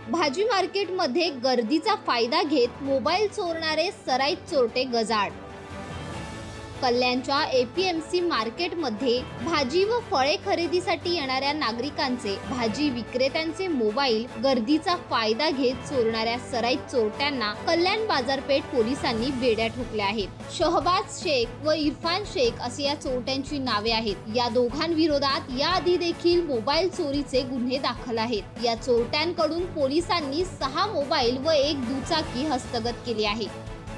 भाजी मार्केटमध्ये गर्दीचा फायदा घेत मोबाईल चोरणारे सराईत चोरटे गजाआड। कल्याणच्या एपीएमसी मार्केटमध्ये भाजी व फळे खरेदीसाठी येणाऱ्या नागरिकांचे भाजी विक्रेत्यांचे मोबाईल गर्दीचा फायदा घेत चोरणाऱ्या सराईत चोरट्यांना कल्याण बाजारपेठ पोलिसांनी बेड्या ठोकल्या आहेत। शहबाज शेख व इरफान शेख असे या चोरट्यांची नावे आहेत। या दोघांविरोधात याआधी देखील मोबाईल चोरीचे गुन्हे दाखल आहेत। या चोरट्यांकडून पोलिसांनी 6 मोबाईल व 1 दुचाकी हस्तगत केली आहे।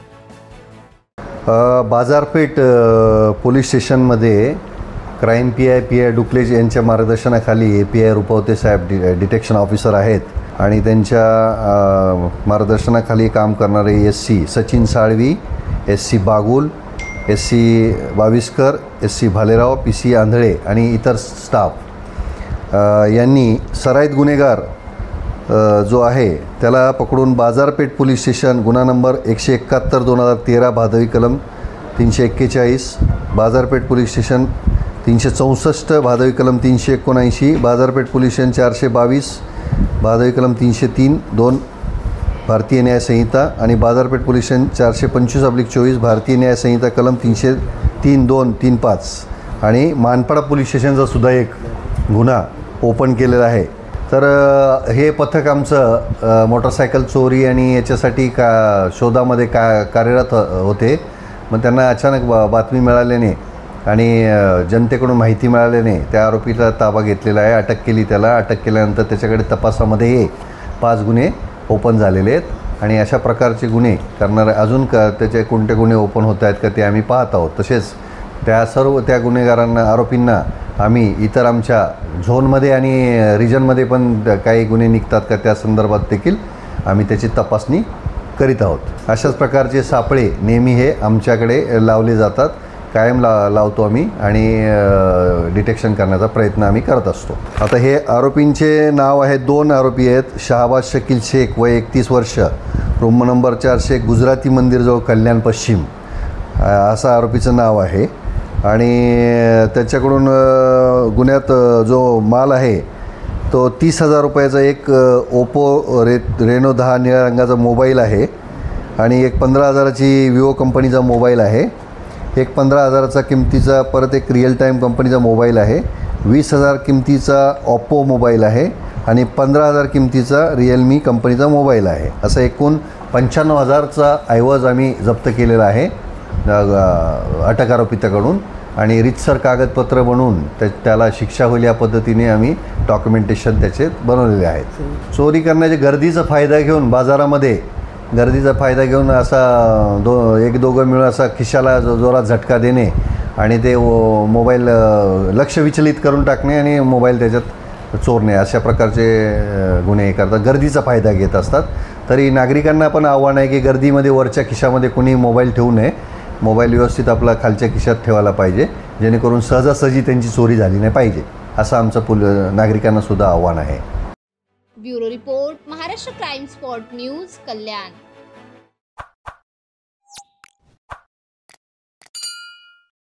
बाजारपेठ पोलीस स्टेशनमध्ये क्राईम पी.आय. डुकलेज यांच्या मार्गदर्शनाखाली पी.आय. रुपवते साहेब डिटेक्शन ऑफिसर आहेत आणि त्यांच्या मार्गदर्शनाखाली काम करणारे SC. Sachin Salvi, SC. Bagul, SC. Baviskar, SC. Bhalerao, PC. Andhale आणि इतर स्टाफ यांनी सराईत गुन्हेगार जो आहे त्याला पकडून बाजारपेठ पोलीस स्टेशन गुन्हा नंबर 171/2013 भादवी कलम 341, बाजारपेठ पोलीस स्टेशन 364 भादवी कलम 379, बाजारपेठ पोलीस स्टेशन 422 भादवी कलम 303(2) भारतीय न्याय संहिता आणि बाजारपेठ पोलीस स्टेशन 425/24 भारतीय न्याय संहिता कलम 303(2), 305 आणि मानपाडा पोलीस स्टेशनचा सुद्धा एक गुन्हा ओपन केलेला आहे। तर हे पथक आमचं मोटरसायकल चोरी आणि याच्यासाठी शोधामध्ये कार्यरत होते। मग त्यांना अचानक बातमी मिळाल्याने आणि जनतेकडून माहिती मिळाल्याने त्या आरोपीला ताबा घेतलेला आहे, अटक केली त्याला। अटक केल्यानंतर त्याच्याकडे तपासामध्ये हे 5 गुन्हे ओपन झालेले आहेत आणि अशा प्रकारचे गुन्हे करणारे अजून त्याचे कोणते गुन्हे ओपन होत आहेत का ते आम्ही पाहत आहोत। तसेच त्या गुन्हेगारांना आरोपींना आम्ही इतर आमच्या झोनमध्ये आणि रिजनमध्ये पण काही गुन्हे निघतात का त्या संदर्भात देखील आम्ही त्याची तपासणी करीत आहोत। अशाच प्रकारचे सापळे नेहमी हे आमच्याकडे लावले जातात, कायम लावतो आम्ही आणि डिटेक्शन करण्याचा प्रयत्न आम्ही करत असतो। आता हे आरोपींचे नाव आहे, 2 आरोपी आहेत। शहबाज शकील शेख वय 31 वर्ष, रूम नंबर 400 गुजराती मंदिरजवळ कल्याण पश्चिम असं आरोपीचं नाव आहे आणि त्याच्याकडून गुन्ह्यात जो माल आहे तो 30,000 रुपयाचा एक ओप्पो रेनो 10 निळ्या रंगाचा मोबाईल आहे आणि एक 15,000ची विवो कंपनीचा मोबाईल आहे, एक 15,000चा किमतीचा परत एक रिअल टाईम कंपनीचा मोबाईल आहे, 20,000 किमतीचा ओप्पो मोबाईल आहे आणि 15,000 किमतीचा रिअलमी कंपनीचा मोबाईल आहे। असं एकूण 95,000चा ऐवज आम्ही जप्त केलेला आहे अटक आरोपीकडून आणि रीतसर कागदपत्र बनवून त्याला शिक्षा होईल या पद्धतीने आम्ही डॉक्युमेंटेशन त्याचे बनवलेले आहेत। चोरी करण्याचे गर्दीचा फायदा घेऊन बाजारामध्ये गर्दीचा फायदा घेऊन असा 1-2 मिळून असा खिशाला जोरात झटका देणे आणि ते मोबाईल लक्ष विचलित करून टाकणे आणि मोबाईल त्याच्यात चोरणे अशा प्रकारचे गुन्हे हे करतात, गर्दीचा फायदा घेत असतात। तरी नागरिकांना पण आव्हान आहे की गर्दीमध्ये वरच्या खिशामध्ये कोणी मोबाईल ठेवू नये, मोबाईल व्यवस्थित आपला खालच्या खिशात ठेवायला पाहिजे जेणेकरून सहजासहजी त्यांची चोरी झाली नाही पाहिजे असं आमचं नागरिकांना सुद्धा आव्हान आहे। Bureau report, Maharashtra crime spot news, कल्याण।